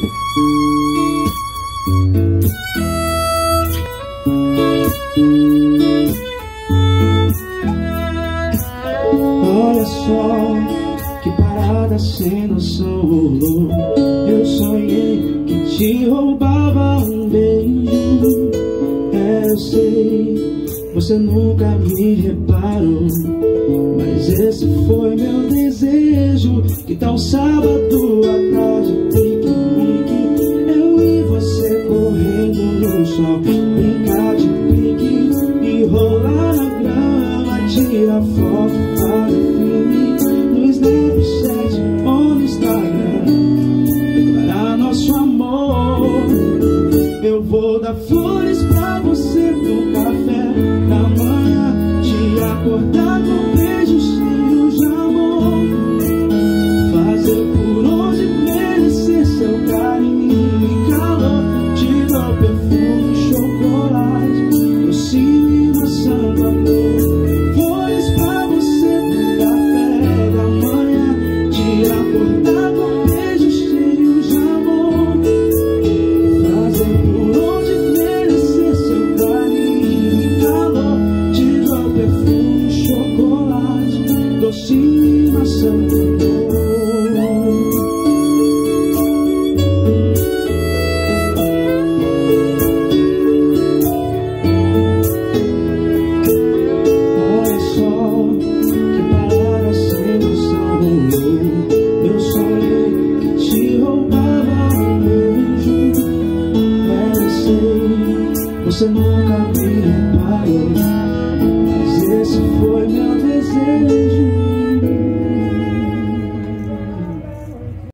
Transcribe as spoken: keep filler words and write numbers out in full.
Olha só, que parada sem noção. Eu sonhei que te roubava um beijo. É, eu sei, você nunca me reparou, mas esse foi meu desejo. Que tal sábado à tarde, pique-nique, eu e você correndo no sol, brincar de pique e rolar na grama, tirar foto para o filme no Snapchat ou no Instagram, declarar nosso amor. Eu vou dar flores pra você no café da manhã, te acordar com beijos cheios de amor, fazer por onde merecer seu carinho e calor, te dar perfume, chocolate, docinho e maçã do amor. Flores pra você no café da manhã, te acordar com beijos cheios de amor, fazer por onde merecer seu carinho e calor, te dar perfume, chocolate, docinho e maçã do amor. Olha só, que parada sem noção. Eu sonhei que te roubava um beijo. É, eu sei, você nunca me reparou, mas esse foi meu desejo.